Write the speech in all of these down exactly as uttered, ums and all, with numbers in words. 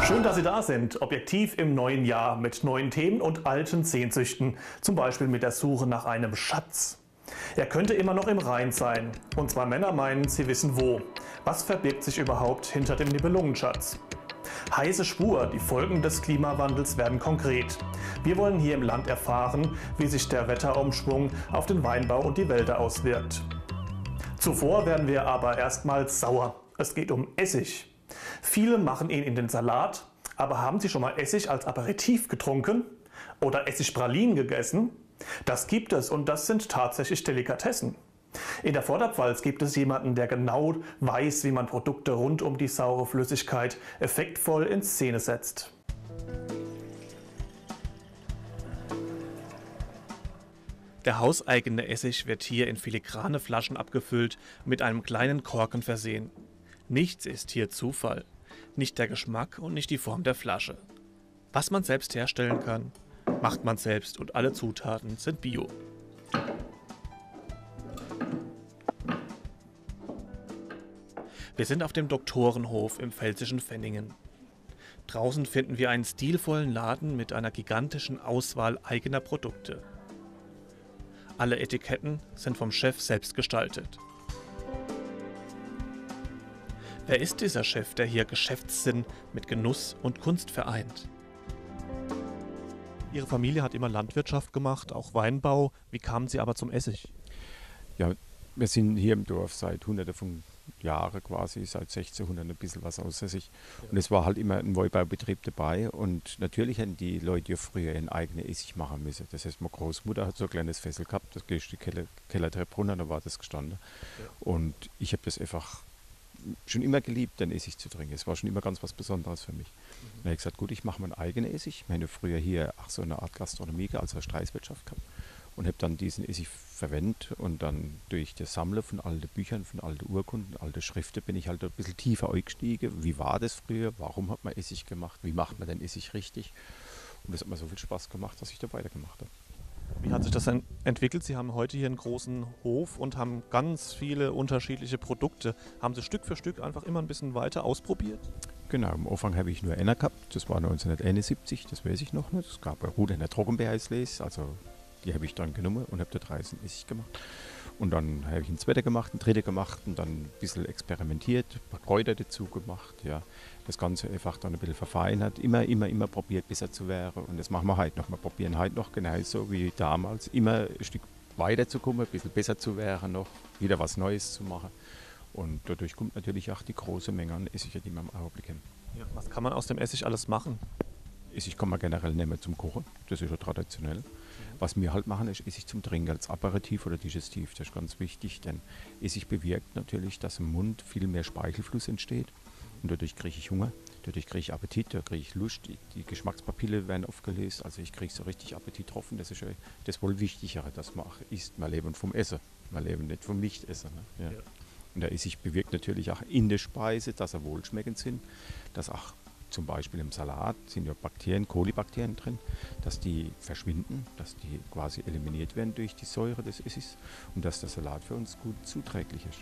Schön, dass Sie da sind. Objektiv im neuen Jahr mit neuen Themen und alten Sehnsüchten. Zum Beispiel mit der Suche nach einem Schatz. Er könnte immer noch im Rhein sein. Und zwei Männer meinen, sie wissen wo. Was verbirgt sich überhaupt hinter dem Nibelungenschatz? Heiße Spur, die Folgen des Klimawandels werden konkret. Wir wollen hier im Land erfahren, wie sich der Wetterumschwung auf den Weinbau und die Wälder auswirkt. Zuvor werden wir aber erstmals sauer. Es geht um Essig. Viele machen ihn in den Salat, aber haben Sie schon mal Essig als Aperitif getrunken? Oder Essigpralinen gegessen? Das gibt es und das sind tatsächlich Delikatessen. In der Vorderpfalz gibt es jemanden, der genau weiß, wie man Produkte rund um die saure Flüssigkeit effektvoll in Szene setzt. Der hauseigene Essig wird hier in filigrane Flaschen abgefüllt, mit einem kleinen Korken versehen. Nichts ist hier Zufall. Nicht der Geschmack und nicht die Form der Flasche. Was man selbst herstellen kann, macht man selbst und alle Zutaten sind bio. Wir sind auf dem Doktorenhof im pfälzischen Venningen. Draußen finden wir einen stilvollen Laden mit einer gigantischen Auswahl eigener Produkte. Alle Etiketten sind vom Chef selbst gestaltet. Wer ist dieser Chef, der hier Geschäftssinn mit Genuss und Kunst vereint? Ihre Familie hat immer Landwirtschaft gemacht, auch Weinbau. Wie kamen Sie aber zum Essig? Ja, wir sind hier im Dorf seit Hunderten von Jahren quasi, seit sechzehnhundert ein bisschen was aus Essig. Und es war halt immer ein Weinbaubetrieb dabei. Und natürlich haben die Leute ja früher ihren eigenen Essig machen müssen. Das heißt, meine Großmutter hat so ein kleines Fässel gehabt, das gehst die Keller, Kellertreppe runter, da war das gestanden. Ja. Und ich habe das einfach schon immer geliebt, den Essig zu trinken. Es war schon immer ganz was Besonderes für mich. Mhm. Dann habe ich gesagt, gut, ich mache meinen eigenen Essig. Ich habe früher hier ach, so eine Art Gastronomie, also Streiswirtschaft gehabt. Und habe dann diesen Essig verwendet und dann durch das Sammeln von alten Büchern, von alten Urkunden, alten Schriften bin ich halt ein bisschen tiefer eingestiegen. Wie war das früher? Warum hat man Essig gemacht? Wie macht man den Essig richtig? Und das hat mir so viel Spaß gemacht, dass ich da weitergemacht habe. Wie hat sich das denn entwickelt? Sie haben heute hier einen großen Hof und haben ganz viele unterschiedliche Produkte. Haben Sie Stück für Stück einfach immer ein bisschen weiter ausprobiert? Genau, am Anfang habe ich nur einer gehabt. Das war neunzehnhunderteinundsiebzig, das weiß ich noch nicht. Es gab eine Rute in der Trockenbeereislese, also die habe ich dann genommen und habe da dreißig Essig gemacht. Und dann habe ich einen zweiten gemacht, einen dritten gemacht und dann ein bisschen experimentiert, ein paar Kräuter dazu gemacht. Ja. Das Ganze einfach dann ein bisschen verfeinert, immer, immer, immer probiert, besser zu werden. Und das machen wir heute noch. Wir probieren heute noch genauso wie damals, immer ein Stück weiterzukommen, ein bisschen besser zu werden, noch wieder was Neues zu machen. Und dadurch kommt natürlich auch die große Menge an Essig, die wir im Augenblick haben. Ja, was kann man aus dem Essig alles machen? Essig kann man generell nehmen zum Kochen, das ist ja traditionell. Was wir halt machen, ist Essig zum Trinken, als Aperitif oder Digestiv. Das ist ganz wichtig, denn Essig bewirkt natürlich, dass im Mund viel mehr Speichelfluss entsteht. Und dadurch kriege ich Hunger, dadurch kriege ich Appetit, dadurch kriege ich Lust. Die, die Geschmackspapille werden aufgelöst, also ich kriege so richtig Appetit drauf. Und das ist ja das wohl Wichtigere, dass man auch isst. Wir leben vom Essen, wir leben nicht vom Nichtessen. Ne? Ja. Ja. Und der Essig bewirkt natürlich auch in der Speise, dass er wohlschmeckend sind, dass auch zum Beispiel im Salat sind ja Bakterien, Kolibakterien drin, dass die verschwinden, dass die quasi eliminiert werden durch die Säure des Essigs und dass der Salat für uns gut zuträglich ist.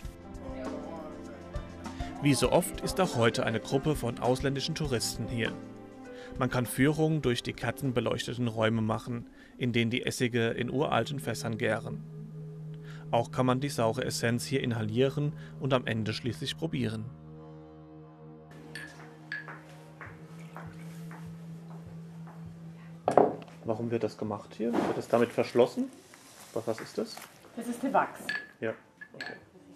Wie so oft ist auch heute eine Gruppe von ausländischen Touristen hier. Man kann Führungen durch die kerzenbeleuchteten Räume machen, in denen die Essige in uralten Fässern gären. Auch kann man die saure Essenz hier inhalieren und am Ende schließlich probieren. Warum wird das gemacht hier? Wird es damit verschlossen? Was ist das? Das ist der Wachs. Ja. Okay.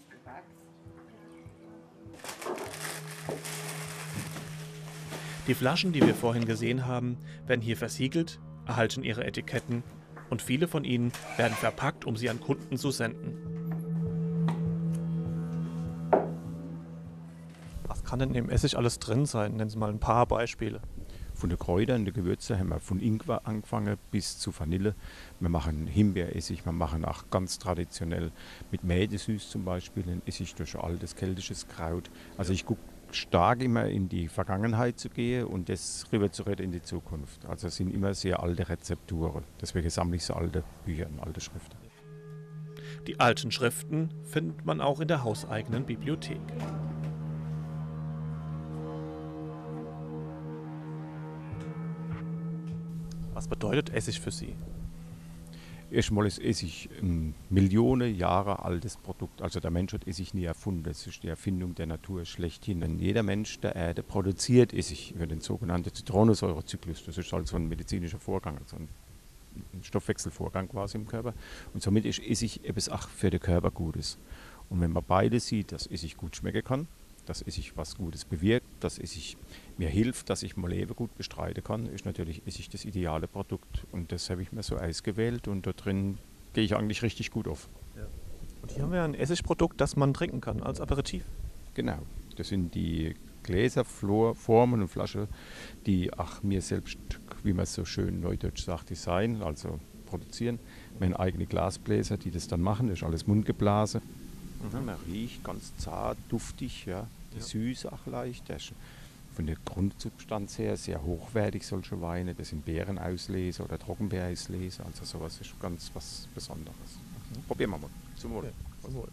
Die Flaschen, die wir vorhin gesehen haben, werden hier versiegelt, erhalten ihre Etiketten und viele von ihnen werden verpackt, um sie an Kunden zu senden. Was kann denn im Essig alles drin sein? Nennen Sie mal ein paar Beispiele. Von den Kräutern, den Gewürzen haben wir von Ingwer angefangen bis zu Vanille. Wir machen Himbeeressig, wir machen auch ganz traditionell mit Mädesüß zum Beispiel einen Essig durch altes keltisches Kraut. Also ich gucke stark immer in die Vergangenheit zu gehen und das rüber zu retten in die Zukunft. Also es sind immer sehr alte Rezepturen. Deswegen sammle ich so alte Bücher und alte Schriften. Die alten Schriften findet man auch in der hauseigenen Bibliothek. Was bedeutet Essig für Sie? Erstmal ist Essig ein Millionen Jahre altes Produkt. Also der Mensch hat Essig nie erfunden. Das ist die Erfindung der Natur schlechthin. Denn jeder Mensch der Erde produziert Essig über den sogenannten Zitronensäurezyklus. Das ist also ein medizinischer Vorgang, also ein Stoffwechselvorgang quasi im Körper. Und somit ist Essig etwas auch für den Körper Gutes. Und wenn man beides sieht, dass Essig gut schmecken kann, dass Essig was Gutes bewirkt, dass Essig mir hilft, dass ich mein Leben gut bestreiten kann, ist natürlich Essig das ideale Produkt. Und das habe ich mir so ausgewählt und da drin gehe ich eigentlich richtig gut auf. Ja. Und hier haben wir ein Essigprodukt, das man trinken kann als Aperitif. Genau, das sind die Gläser, Flor, Formen und Flaschen, die auch mir selbst, wie man so schön neudeutsch sagt, designen, also produzieren. Wir haben eigene Glasbläser, die das dann machen, das ist alles mundgeblasen. Mhm. Man riecht ganz zart, duftig, ja. Ja. Süß auch leicht. Der ist von der Grundsubstanz her sehr hochwertig, solche Weine. Das sind Beerenauslese oder Trockenbeerauslese. Also sowas ist ganz was Besonderes. Mhm. Probieren wir mal. Zum Wohl. Okay. Zum Wohl.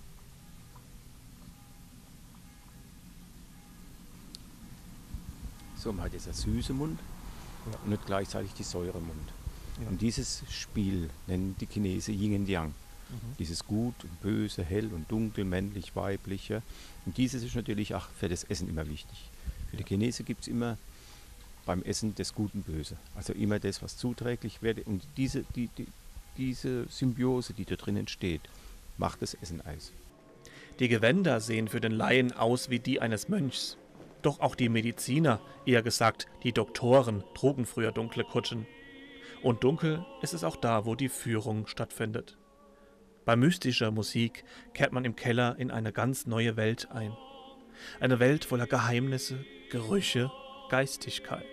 So, man hat jetzt einen süßen Mund ja. und nicht gleichzeitig die Säure im Mund. Ja. Und dieses Spiel nennen die Chinesen Yin und Yang. Mhm. Dieses Gut und Böse, hell und dunkel, männlich, weiblich. Ja. Und dieses ist natürlich auch für das Essen immer wichtig. Für die Chinesen gibt es immer beim Essen das Gut und Böse. Also immer das, was zuträglich wird. Und diese, die, die, diese Symbiose, die da drin entsteht, macht das Essen aus. Die Gewänder sehen für den Laien aus wie die eines Mönchs. Doch auch die Mediziner, eher gesagt die Doktoren, trugen früher dunkle Kutschen. Und dunkel ist es auch da, wo die Führung stattfindet. Bei mystischer Musik kehrt man im Keller in eine ganz neue Welt ein. Eine Welt voller Geheimnisse, Gerüche, Geistigkeit.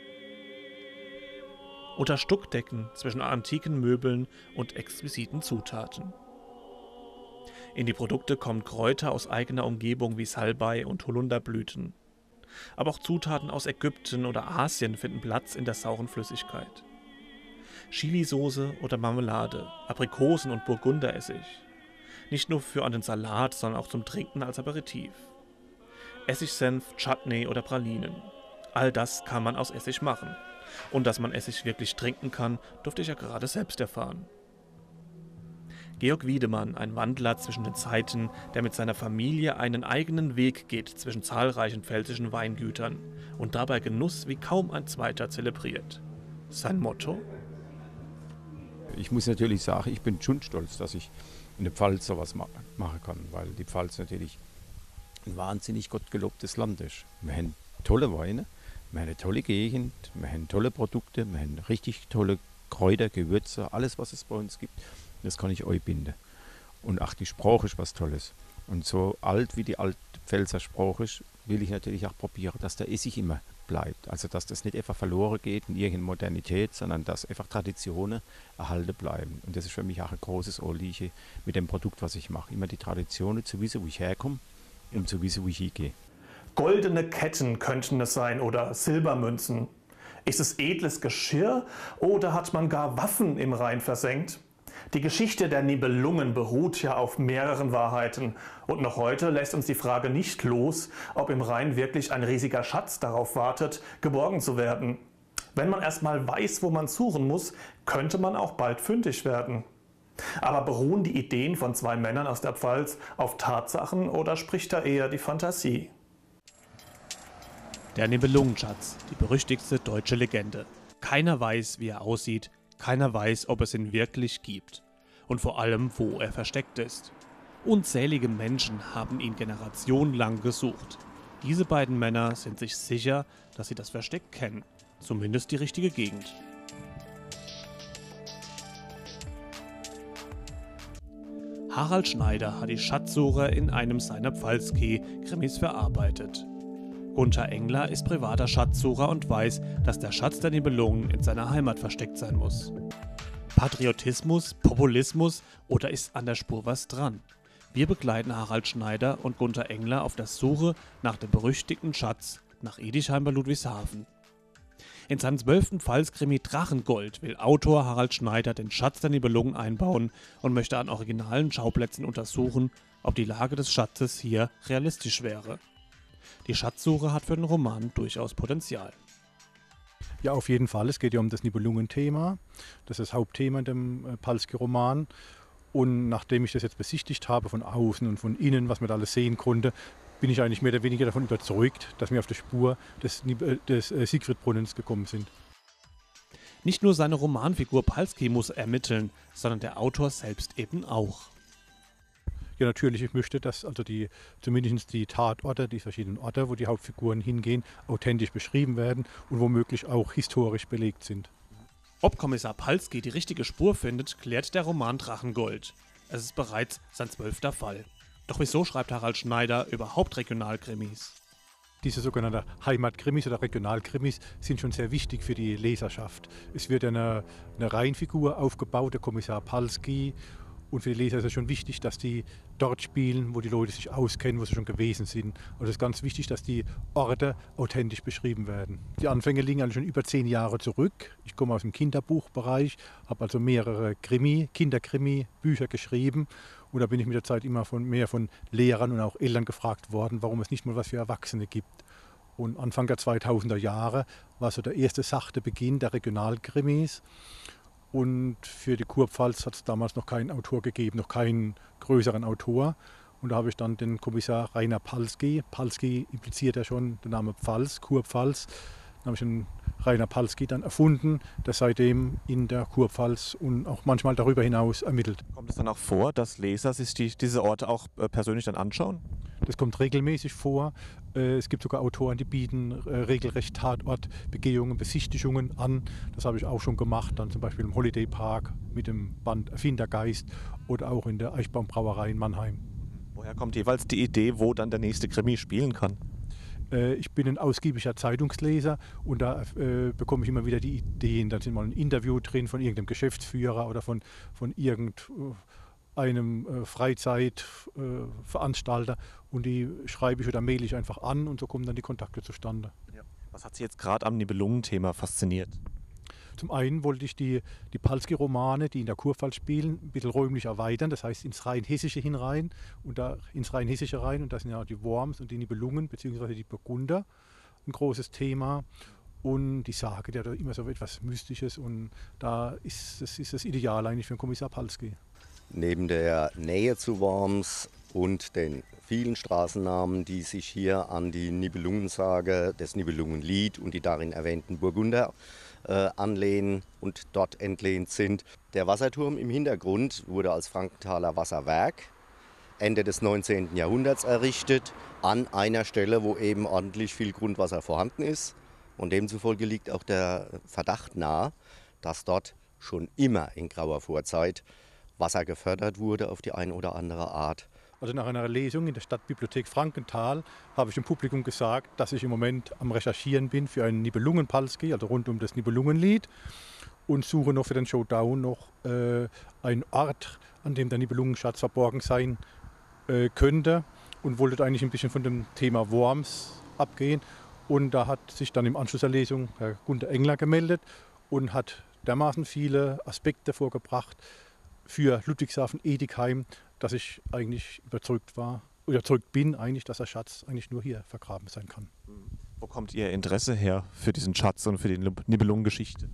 Unter Stuckdecken zwischen antiken Möbeln und exquisiten Zutaten. In die Produkte kommen Kräuter aus eigener Umgebung wie Salbei und Holunderblüten. Aber auch Zutaten aus Ägypten oder Asien finden Platz in der sauren Flüssigkeit. Chilisauce oder Marmelade, Aprikosen und Burgunderessig. Nicht nur für einen Salat, sondern auch zum Trinken als Aperitif. Essigsenf, Chutney oder Pralinen. All das kann man aus Essig machen. Und dass man Essig wirklich trinken kann, durfte ich ja gerade selbst erfahren. Georg Wiedemann, ein Wandler zwischen den Zeiten, der mit seiner Familie einen eigenen Weg geht zwischen zahlreichen pfälzischen Weingütern und dabei Genuss wie kaum ein zweiter zelebriert. Sein Motto? Ich muss natürlich sagen, ich bin schon stolz, dass ich in der Pfalz sowas ma- machen kann, weil die Pfalz natürlich ein wahnsinnig gottgelobtes Land ist. Wir haben tolle Weine, wir haben eine tolle Gegend, wir haben tolle Produkte, wir haben richtig tolle Kräuter, Gewürze, alles was es bei uns gibt, das kann ich euch binden. Und auch die Sprache ist was Tolles. Und so alt wie die Altpfälzer Sprache ist, will ich natürlich auch probieren, dass der Essig immer bleibt. Also dass das nicht einfach verloren geht in irgendeine Modernität, sondern dass einfach Traditionen erhalten bleiben. Und das ist für mich auch ein großes Anliegen mit dem Produkt, was ich mache. Immer die Traditionen zu wissen, wo ich herkomme, um zu wissen, wo ich hingehe. Goldene Ketten könnten es sein oder Silbermünzen. Ist es edles Geschirr oder hat man gar Waffen im Rhein versenkt? Die Geschichte der Nibelungen beruht ja auf mehreren Wahrheiten. Und noch heute lässt uns die Frage nicht los, ob im Rhein wirklich ein riesiger Schatz darauf wartet, geborgen zu werden. Wenn man erstmal weiß, wo man suchen muss, könnte man auch bald fündig werden. Aber beruhen die Ideen von zwei Männern aus der Pfalz auf Tatsachen oder spricht da eher die Fantasie? Der Nibelungenschatz, die berüchtigste deutsche Legende. Keiner weiß, wie er aussieht, keiner weiß, ob es ihn wirklich gibt. Und vor allem, wo er versteckt ist. Unzählige Menschen haben ihn generationenlang gesucht. Diese beiden Männer sind sich sicher, dass sie das Versteck kennen. Zumindest die richtige Gegend. Harald Schneider hat die Schatzsuche in einem seiner Pfalzkey-Krimis verarbeitet. Gunther Engler ist privater Schatzsucher und weiß, dass der Schatz der Nibelungen in seiner Heimat versteckt sein muss. Patriotismus, Populismus oder ist an der Spur was dran? Wir begleiten Harald Schneider und Gunther Engler auf der Suche nach dem berüchtigten Schatz nach Edichheim bei Ludwigshafen. In seinem zwölften Pfalzkrimi Drachengold will Autor Harald Schneider den Schatz der Nibelungen einbauen und möchte an originalen Schauplätzen untersuchen, ob die Lage des Schatzes hier realistisch wäre. Die Schatzsuche hat für den Roman durchaus Potenzial. Ja, auf jeden Fall. Es geht ja um das Nibelungen-Thema. Das ist das Hauptthema in dem äh, Palski-Roman. Und nachdem ich das jetzt besichtigt habe, von außen und von innen, was man da alles sehen konnte, bin ich eigentlich mehr oder weniger davon überzeugt, dass wir auf der Spur des, äh, des äh, Siegfried-Brunnens gekommen sind. Nicht nur seine Romanfigur Palski muss ermitteln, sondern der Autor selbst eben auch. Ja, natürlich, ich möchte, dass also die, zumindest die Tatorte, die verschiedenen Orte, wo die Hauptfiguren hingehen, authentisch beschrieben werden und womöglich auch historisch belegt sind. Ob Kommissar Palski die richtige Spur findet, klärt der Roman Drachengold. Es ist bereits sein zwölfter Fall. Doch wieso schreibt Harald Schneider überhaupt Regionalkrimis? Diese sogenannten Heimatkrimis oder Regionalkrimis sind schon sehr wichtig für die Leserschaft. Es wird eine, eine Reihenfigur aufgebaut, der Kommissar Palski. Und für die Leser ist es schon wichtig, dass die dort spielen, wo die Leute sich auskennen, wo sie schon gewesen sind. Also es ist ganz wichtig, dass die Orte authentisch beschrieben werden. Die Anfänge liegen also schon über zehn Jahre zurück. Ich komme aus dem Kinderbuchbereich, habe also mehrere Krimi, Kinderkrimi-Bücher geschrieben. Und da bin ich mit der Zeit immer von, mehr von Lehrern und auch Eltern gefragt worden, warum es nicht mal was für Erwachsene gibt. Und Anfang der zweitausender Jahre war so der erste sachte Beginn der Regionalkrimis. Und für die Kurpfalz hat es damals noch keinen Autor gegeben, noch keinen größeren Autor. Und da habe ich dann den Kommissar Rainer Palski, Palski impliziert ja schon den Namen Pfalz, Kurpfalz. Dann habe ich den Rainer Palski dann erfunden, der seitdem in der Kurpfalz und auch manchmal darüber hinaus ermittelt. Kommt es dann auch vor, dass Leser sich die, diese Orte auch äh, persönlich dann anschauen? Das kommt regelmäßig vor. Äh, es gibt sogar Autoren, die bieten äh, regelrecht Tatortbegehungen, Besichtigungen an. Das habe ich auch schon gemacht, dann zum Beispiel im Holiday Park mit dem Band Erfindergeist oder auch in der Eichbaumbrauerei in Mannheim. Woher kommt jeweils die Idee, wo dann der nächste Krimi spielen kann? Ich bin ein ausgiebiger Zeitungsleser und da äh, bekomme ich immer wieder die Ideen. Da sind mal ein Interview drin von irgendeinem Geschäftsführer oder von, von irgendeinem äh, Freizeitveranstalter äh, und die schreibe ich oder maile ich einfach an und so kommen dann die Kontakte zustande. Ja. Was hat Sie jetzt gerade am Nibelungen-Thema fasziniert? Zum einen wollte ich die, die Palski-Romane, die in der Kurpfalz spielen, ein bisschen räumlich erweitern, das heißt ins Rheinhessische hinein und da ins Rheinhessische rein. Und da sind ja die Worms und die Nibelungen bzw. die Burgunder ein großes Thema. Und die Sage, der hat immer so etwas Mystisches und da ist das, ist das Ideal eigentlich für den Kommissar Palski. Neben der Nähe zu Worms und den vielen Straßennamen, die sich hier an die Nibelungensage, das Nibelungenlied und die darin erwähnten Burgunder äh, anlehnen und dort entlehnt sind. Der Wasserturm im Hintergrund wurde als Frankenthaler Wasserwerk Ende des neunzehnten Jahrhunderts errichtet, an einer Stelle, wo eben ordentlich viel Grundwasser vorhanden ist. Und demzufolge liegt auch der Verdacht nahe, dass dort schon immer in grauer Vorzeit Wasser gefördert wurde auf die eine oder andere Art. Also nach einer Lesung in der Stadtbibliothek Frankenthal habe ich dem Publikum gesagt, dass ich im Moment am Recherchieren bin für einen Nibelungen-Palski, also rund um das Nibelungenlied, und suche noch für den Showdown noch äh, einen Ort, an dem der Nibelungenschatz verborgen sein äh, könnte und wollte eigentlich ein bisschen von dem Thema Worms abgehen. Und da hat sich dann im Anschluss der Lesung Herr Gunter Engler gemeldet und hat dermaßen viele Aspekte vorgebracht für Ludwigshafen-Edikheim, dass ich eigentlich überzeugt war, überzeugt bin eigentlich, dass der Schatz eigentlich nur hier vergraben sein kann. Wo kommt Ihr Interesse her für diesen Schatz und für die Nibelungengeschichte?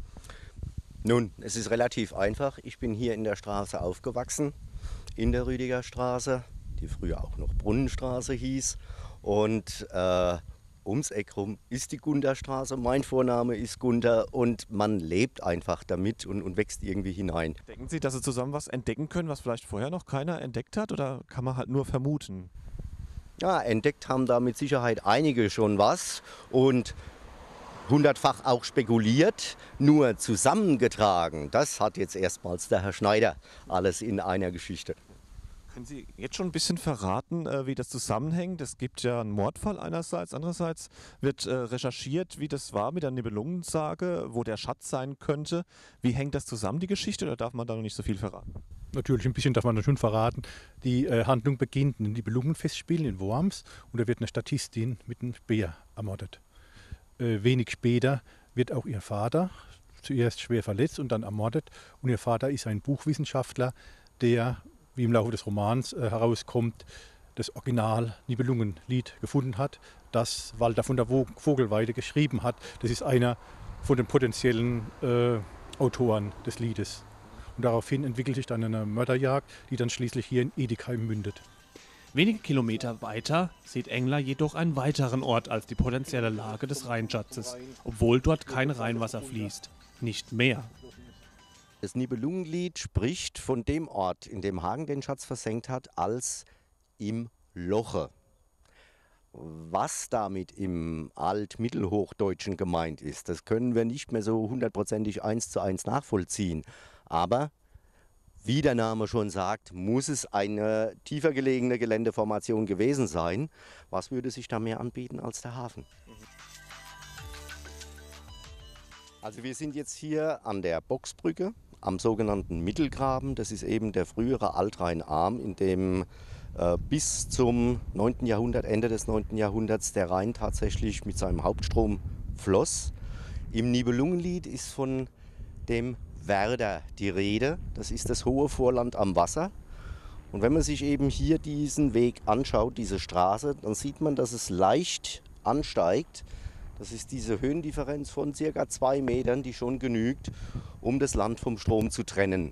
Nun, es ist relativ einfach. Ich bin hier in der Straße aufgewachsen, in der Rüdiger Straße, die früher auch noch Brunnenstraße hieß. Und äh, ums Eck rum ist die Gunterstraße. Mein Vorname ist Gunter und man lebt einfach damit und, und wächst irgendwie hinein. Denken Sie, dass Sie zusammen was entdecken können, was vielleicht vorher noch keiner entdeckt hat, oder kann man halt nur vermuten? Ja, entdeckt haben da mit Sicherheit einige schon was und hundertfach auch spekuliert, nur zusammengetragen. Das hat jetzt erstmals der Herr Schneider alles in einer Geschichte. Können Sie jetzt schon ein bisschen verraten, wie das zusammenhängt? Es gibt ja einen Mordfall einerseits, andererseits wird recherchiert, wie das war mit der Nibelungensage, wo der Schatz sein könnte. Wie hängt das zusammen, die Geschichte, oder darf man da noch nicht so viel verraten? Natürlich, ein bisschen darf man da schon verraten. Die äh, Handlung beginnt in den Nibelungenfestspielen in Worms und da wird eine Statistin mit einem Speer ermordet. Äh, wenig später wird auch ihr Vater zuerst schwer verletzt und dann ermordet. Und ihr Vater ist ein Buchwissenschaftler, der, wie im Laufe des Romans äh, herauskommt, das Original Nibelungenlied gefunden hat, das Walter von der Vogelweide geschrieben hat. Das ist einer von den potenziellen äh, Autoren des Liedes. Und daraufhin entwickelt sich dann eine Mörderjagd, die dann schließlich hier in Edikheim mündet. Wenige Kilometer weiter sieht Engler jedoch einen weiteren Ort als die potenzielle Lage des Rheinschatzes, obwohl dort kein Rheinwasser fließt. Nicht mehr. Das Nibelungenlied spricht von dem Ort, in dem Hagen den Schatz versenkt hat, als im Loche. Was damit im Altmittelhochdeutschen gemeint ist, das können wir nicht mehr so hundertprozentig eins zu eins nachvollziehen. Aber wie der Name schon sagt, muss es eine tiefer gelegene Geländeformation gewesen sein. Was würde sich da mehr anbieten als der Hafen? Also wir sind jetzt hier an der Bocksbrücke, am sogenannten Mittelgraben. Das ist eben der frühere Altrheinarm, in dem äh, bis zum neunten Jahrhundert, Ende des neunten Jahrhunderts, der Rhein tatsächlich mit seinem Hauptstrom floss. Im Nibelungenlied ist von dem Werder die Rede. Das ist das hohe Vorland am Wasser. Und wenn man sich eben hier diesen Weg anschaut, diese Straße, dann sieht man, dass es leicht ansteigt. Das ist diese Höhendifferenz von circa zwei Metern, die schon genügt, um das Land vom Strom zu trennen.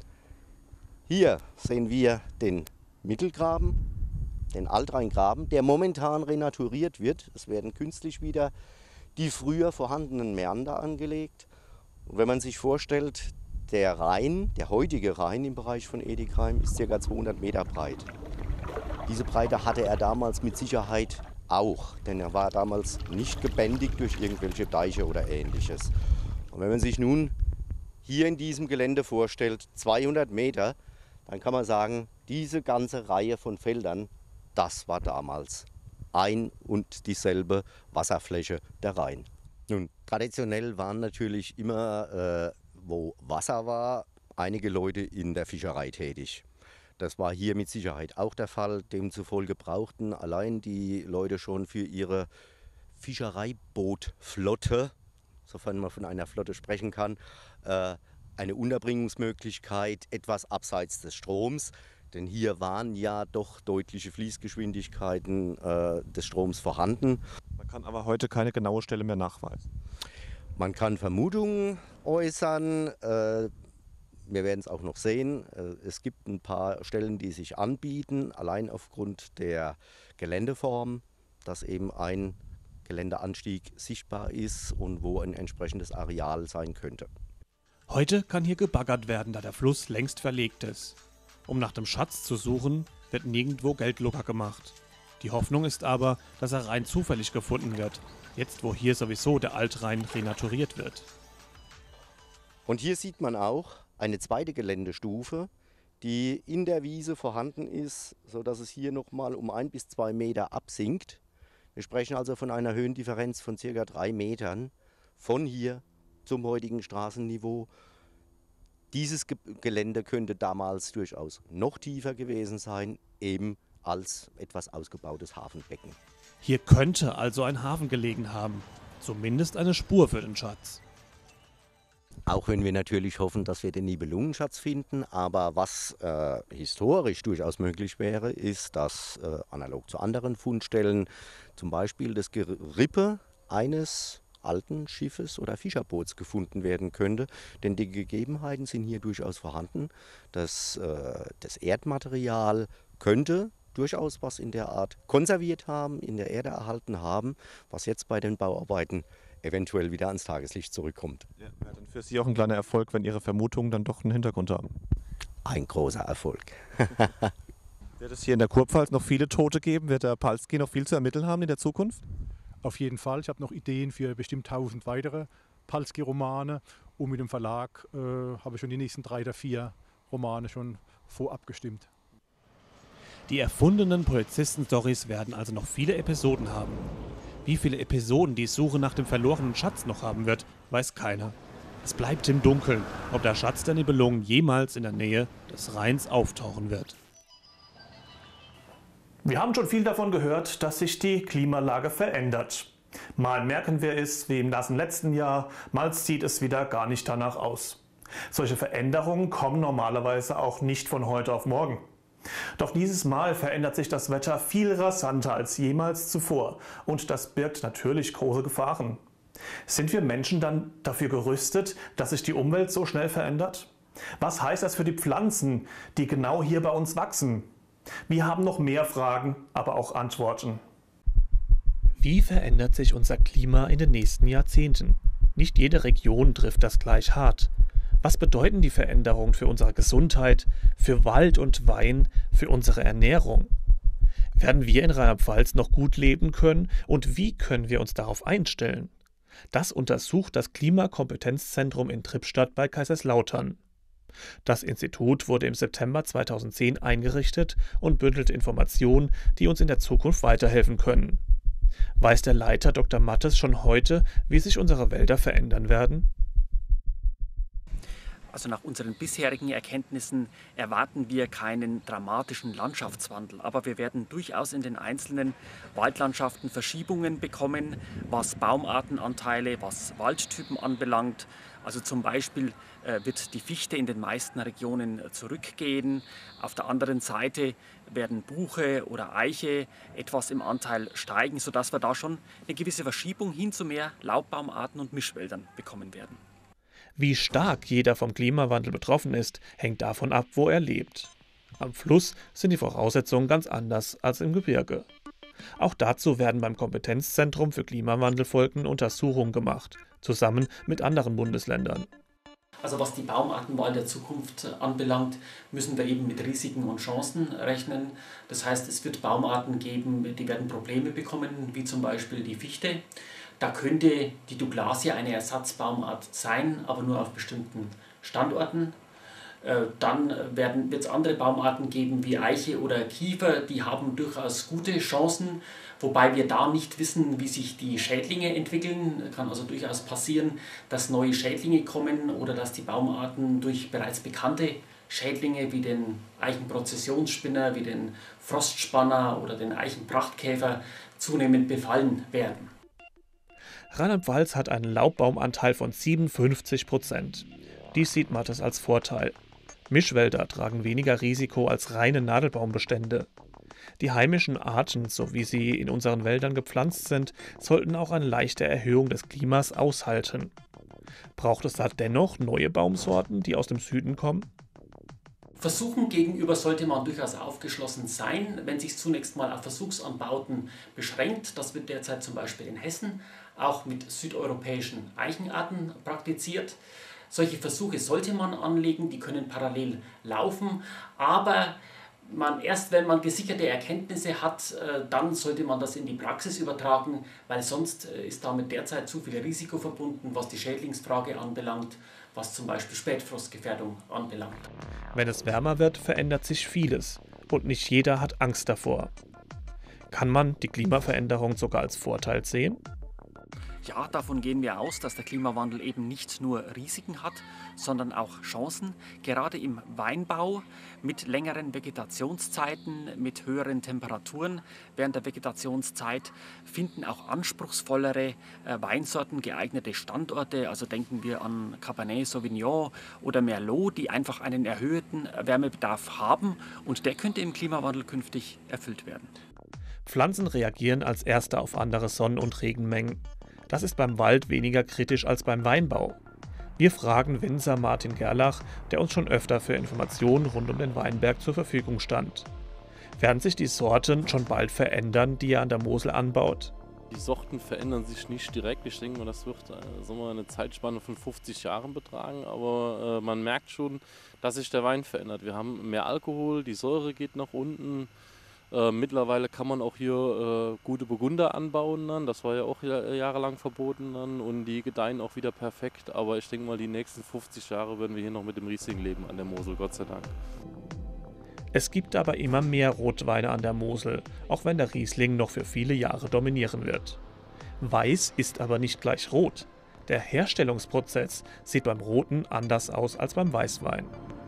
Hier sehen wir den Mittelgraben, den Altrheingraben, der momentan renaturiert wird. Es werden künstlich wieder die früher vorhandenen Mäander angelegt. Und wenn man sich vorstellt, der Rhein, der heutige Rhein im Bereich von Edikheim ist ca. zweihundert Meter breit. Diese Breite hatte er damals mit Sicherheit auch, denn er war damals nicht gebändigt durch irgendwelche Deiche oder Ähnliches. Und wenn man sich nun hier in diesem Gelände vorstellt, zweihundert Meter, dann kann man sagen, diese ganze Reihe von Feldern, das war damals ein und dieselbe Wasserfläche der Rhein. Nun, traditionell waren natürlich immer, äh, wo Wasser war, einige Leute in der Fischerei tätig. Das war hier mit Sicherheit auch der Fall. Demzufolge brauchten allein die Leute schon für ihre Fischereibootflotte, sofern man von einer Flotte sprechen kann, äh, eine Unterbringungsmöglichkeit etwas abseits des Stroms. Denn hier waren ja doch deutliche Fließgeschwindigkeiten äh, des Stroms vorhanden. Man kann aber heute keine genaue Stelle mehr nachweisen. Man kann Vermutungen äußern. Äh, wir werden es auch noch sehen. Äh, es gibt ein paar Stellen, die sich anbieten, allein aufgrund der Geländeform, dass eben ein Geländeanstieg sichtbar ist und wo ein entsprechendes Areal sein könnte. Heute kann hier gebaggert werden, da der Fluss längst verlegt ist. Um nach dem Schatz zu suchen, wird nirgendwo Geld locker gemacht. Die Hoffnung ist aber, dass er rein zufällig gefunden wird, jetzt wo hier sowieso der Altrhein renaturiert wird. Und hier sieht man auch eine zweite Geländestufe, die in der Wiese vorhanden ist, sodass es hier nochmal um ein bis zwei Meter absinkt. Wir sprechen also von einer Höhendifferenz von circa drei Metern von hier zum heutigen Straßenniveau. Dieses Gelände könnte damals durchaus noch tiefer gewesen sein, eben als etwas ausgebautes Hafenbecken. Hier könnte also ein Hafen gelegen haben, zumindest eine Spur für den Schatz. Auch wenn wir natürlich hoffen, dass wir den Nibelungenschatz finden, aber was äh, historisch durchaus möglich wäre, ist, dass äh, analog zu anderen Fundstellen zum Beispiel das Gerippe eines alten Schiffes oder Fischerboots gefunden werden könnte, denn die Gegebenheiten sind hier durchaus vorhanden. Das, äh, das Erdmaterial könnte durchaus was in der Art konserviert haben, in der Erde erhalten haben, was jetzt bei den Bauarbeiten eventuell wieder ans Tageslicht zurückkommt. Ja, wäre dann für Sie auch ein kleiner Erfolg, wenn Ihre Vermutungen dann doch einen Hintergrund haben? Ein großer Erfolg. Wird es hier in der Kurpfalz noch viele Tote geben? Wird der Palski noch viel zu ermitteln haben in der Zukunft? Auf jeden Fall. Ich habe noch Ideen für bestimmt tausend weitere Palski-Romane. Und mit dem Verlag äh, habe ich schon die nächsten drei oder vier Romane schon vorab gestimmt. Die erfundenen Polizisten-Storys werden also noch viele Episoden haben. Wie viele Episoden die Suche nach dem verlorenen Schatz noch haben wird, weiß keiner. Es bleibt im Dunkeln, ob der Schatz der Nibelungen jemals in der Nähe des Rheins auftauchen wird. Wir haben schon viel davon gehört, dass sich die Klimalage verändert. Mal merken wir es, wie im nassen letzten Jahr, mal sieht es wieder gar nicht danach aus. Solche Veränderungen kommen normalerweise auch nicht von heute auf morgen. Doch dieses Mal verändert sich das Wetter viel rasanter als jemals zuvor und das birgt natürlich große Gefahren. Sind wir Menschen dann dafür gerüstet, dass sich die Umwelt so schnell verändert? Was heißt das für die Pflanzen, die genau hier bei uns wachsen? Wir haben noch mehr Fragen, aber auch Antworten. Wie verändert sich unser Klima in den nächsten Jahrzehnten? Nicht jede Region trifft das gleich hart. Was bedeuten die Veränderungen für unsere Gesundheit, für Wald und Wein, für unsere Ernährung? Werden wir in Rheinland-Pfalz noch gut leben können und wie können wir uns darauf einstellen? Das untersucht das Klimakompetenzzentrum in Trippstadt bei Kaiserslautern. Das Institut wurde im September zweitausendzehn eingerichtet und bündelt Informationen, die uns in der Zukunft weiterhelfen können. Weiß der Leiter Doktor Mattes schon heute, wie sich unsere Wälder verändern werden? Also nach unseren bisherigen Erkenntnissen erwarten wir keinen dramatischen Landschaftswandel, aber wir werden durchaus in den einzelnen Waldlandschaften Verschiebungen bekommen, was Baumartenanteile, was Waldtypen anbelangt. Also zum Beispiel äh, wird die Fichte in den meisten Regionen zurückgehen. Auf der anderen Seite werden Buche oder Eiche etwas im Anteil steigen, sodass wir da schon eine gewisse Verschiebung hin zu mehr Laubbaumarten und Mischwäldern bekommen werden. Wie stark jeder vom Klimawandel betroffen ist, hängt davon ab, wo er lebt. Am Fluss sind die Voraussetzungen ganz anders als im Gebirge. Auch dazu werden beim Kompetenzzentrum für Klimawandelfolgen Untersuchungen gemacht, zusammen mit anderen Bundesländern. Also was die Baumartenwahl der Zukunft anbelangt, müssen wir eben mit Risiken und Chancen rechnen. Das heißt, es wird Baumarten geben, die werden Probleme bekommen, wie zum Beispiel die Fichte. Da könnte die Douglasie eine Ersatzbaumart sein, aber nur auf bestimmten Standorten. Dann wird es andere Baumarten geben wie Eiche oder Kiefer, die haben durchaus gute Chancen, wobei wir da nicht wissen, wie sich die Schädlinge entwickeln. Es kann also durchaus passieren, dass neue Schädlinge kommen oder dass die Baumarten durch bereits bekannte Schädlinge wie den Eichenprozessionsspinner, wie den Frostspanner oder den Eichenprachtkäfer zunehmend befallen werden. Rheinland-Pfalz hat einen Laubbaumanteil von siebenundfünfzig Prozent. Dies sieht Mattes als Vorteil. Mischwälder tragen weniger Risiko als reine Nadelbaumbestände. Die heimischen Arten, so wie sie in unseren Wäldern gepflanzt sind, sollten auch eine leichte Erhöhung des Klimas aushalten. Braucht es da dennoch neue Baumsorten, die aus dem Süden kommen? Versuchen gegenüber sollte man durchaus aufgeschlossen sein, wenn sich zunächst mal auf Versuchsanbauten beschränkt. Das wird derzeit zum Beispiel in Hessen auch mit südeuropäischen Eichenarten praktiziert. Solche Versuche sollte man anlegen, die können parallel laufen, aber man, erst wenn man gesicherte Erkenntnisse hat, dann sollte man das in die Praxis übertragen, weil sonst ist damit derzeit zu viel Risiko verbunden, was die Schädlingsfrage anbelangt, was zum Beispiel Spätfrostgefährdung anbelangt. Wenn es wärmer wird, verändert sich vieles und nicht jeder hat Angst davor. Kann man die Klimaveränderung sogar als Vorteil sehen? Ja, davon gehen wir aus, dass der Klimawandel eben nicht nur Risiken hat, sondern auch Chancen. Gerade im Weinbau mit längeren Vegetationszeiten, mit höheren Temperaturen während der Vegetationszeit finden auch anspruchsvollere äh, Weinsorten geeignete Standorte. Also denken wir an Cabernet Sauvignon oder Merlot, die einfach einen erhöhten Wärmebedarf haben und der könnte im Klimawandel künftig erfüllt werden. Pflanzen reagieren als Erste auf andere Sonnen- und Regenmengen. Das ist beim Wald weniger kritisch als beim Weinbau. Wir fragen Winzer Martin Gerlach, der uns schon öfter für Informationen rund um den Weinberg zur Verfügung stand. Werden sich die Sorten schon bald verändern, die er an der Mosel anbaut? Die Sorten verändern sich nicht direkt. Ich denke mal, das wird äh, sagen wir, eine Zeitspanne von fünfzig Jahren betragen. Aber äh, man merkt schon, dass sich der Wein verändert. Wir haben mehr Alkohol, die Säure geht nach unten. Äh, mittlerweile kann man auch hier äh, gute Burgunder anbauen dann. Das war ja auch jahrelang verboten dann und die gedeihen auch wieder perfekt. Aber ich denke mal, die nächsten fünfzig Jahre werden wir hier noch mit dem Riesling leben an der Mosel, Gott sei Dank. Es gibt aber immer mehr Rotweine an der Mosel, auch wenn der Riesling noch für viele Jahre dominieren wird. Weiß ist aber nicht gleich rot. Der Herstellungsprozess sieht beim Roten anders aus als beim Weißwein.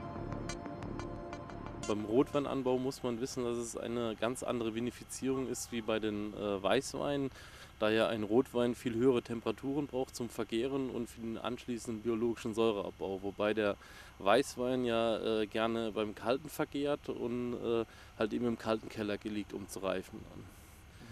Beim Rotweinanbau muss man wissen, dass es eine ganz andere Vinifizierung ist wie bei den äh, Weißweinen, da ja ein Rotwein viel höhere Temperaturen braucht zum Vergären und für den anschließenden biologischen Säureabbau, wobei der Weißwein ja äh, gerne beim Kalten vergärt und äh, halt eben im kalten Keller liegt, um zu reifen. Mhm.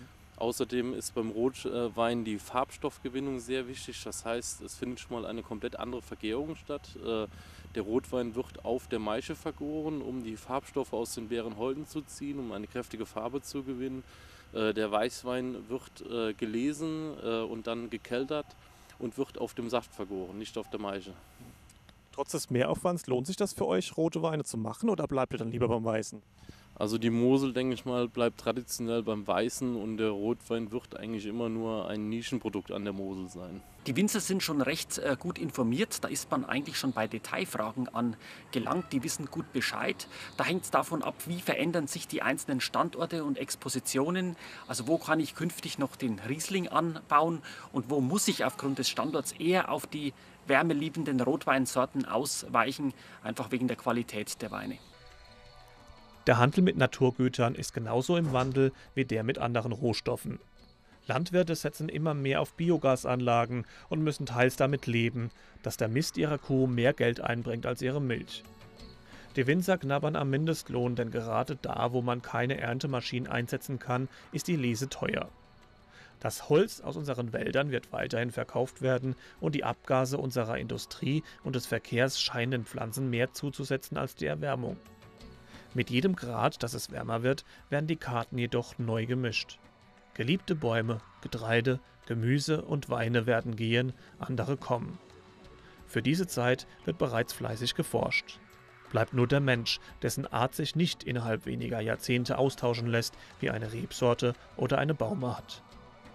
Außerdem ist beim Rotwein die Farbstoffgewinnung sehr wichtig. Das heißt, es findet schon mal eine komplett andere Vergärung statt. Der Rotwein wird auf der Maische vergoren, um die Farbstoffe aus den Beerenholden zu ziehen, um eine kräftige Farbe zu gewinnen. Der Weißwein wird gelesen und dann gekeltert und wird auf dem Saft vergoren, nicht auf der Maische. Trotz des Mehraufwands, lohnt sich das für euch, rote Weine zu machen, oder bleibt ihr dann lieber beim Weißen? Also die Mosel, denke ich mal, bleibt traditionell beim Weißen und der Rotwein wird eigentlich immer nur ein Nischenprodukt an der Mosel sein. Die Winzer sind schon recht äh, gut informiert, da ist man eigentlich schon bei Detailfragen angelangt, die wissen gut Bescheid. Da hängt es davon ab, wie verändern sich die einzelnen Standorte und Expositionen, also wo kann ich künftig noch den Riesling anbauen und wo muss ich aufgrund des Standorts eher auf die wärmeliebenden Rotweinsorten ausweichen, einfach wegen der Qualität der Weine. Der Handel mit Naturgütern ist genauso im Wandel wie der mit anderen Rohstoffen. Landwirte setzen immer mehr auf Biogasanlagen und müssen teils damit leben, dass der Mist ihrer Kuh mehr Geld einbringt als ihre Milch. Die Winzer knabbern am Mindestlohn, denn gerade da, wo man keine Erntemaschinen einsetzen kann, ist die Lese teuer. Das Holz aus unseren Wäldern wird weiterhin verkauft werden und die Abgase unserer Industrie und des Verkehrs scheinen den Pflanzen mehr zuzusetzen als die Erwärmung. Mit jedem Grad, dass es wärmer wird, werden die Karten jedoch neu gemischt. Geliebte Bäume, Getreide, Gemüse und Weine werden gehen, andere kommen. Für diese Zeit wird bereits fleißig geforscht. Bleibt nur der Mensch, dessen Art sich nicht innerhalb weniger Jahrzehnte austauschen lässt wie eine Rebsorte oder eine Baumart.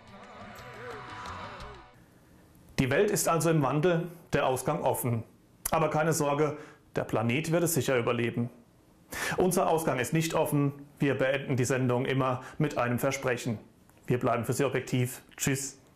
Die Welt ist also im Wandel, der Ausgang offen. Aber keine Sorge, der Planet wird es sicher überleben. Unser Ausgang ist nicht offen. Wir beenden die Sendung immer mit einem Versprechen. Wir bleiben für Sie objektiv. Tschüss.